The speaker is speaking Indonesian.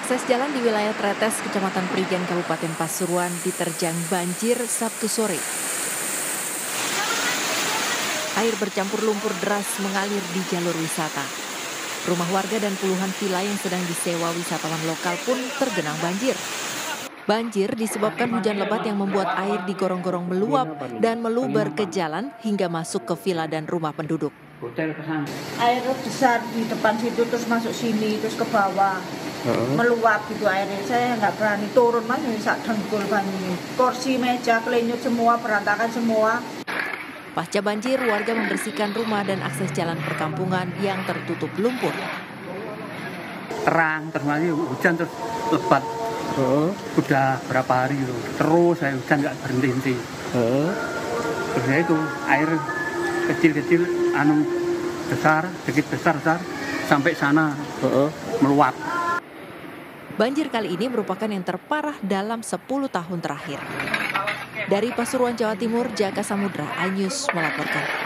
Akses jalan di wilayah Tretes, Kecamatan Prigen, Kabupaten Pasuruan diterjang banjir Sabtu sore. Air bercampur lumpur deras mengalir di jalur wisata. Rumah warga dan puluhan villa yang sedang disewa wisatawan lokal pun tergenang banjir. Banjir disebabkan hujan lebat yang membuat air di gorong-gorong meluap dan meluber ke jalan hingga masuk ke villa dan rumah penduduk. Air besar di depan situ terus masuk sini terus ke bawah. Meluap gitu airnya, saya nggak berani turun mas, bisa dengkul banjir. Kursi, meja, kelenyut semua, berantakan semua. Pasca banjir, warga membersihkan rumah dan akses jalan perkampungan yang tertutup lumpur. Terang, terus hujan terus lebat. Udah berapa hari gitu, terus saya hujan nggak berhenti. Terus ya itu air kecil-kecil, besar, sedikit besar, sampai sana meluap. Banjir kali ini merupakan yang terparah dalam 10 tahun terakhir. Dari Pasuruan, Jawa Timur, Jaka Samudra, iNews melaporkan.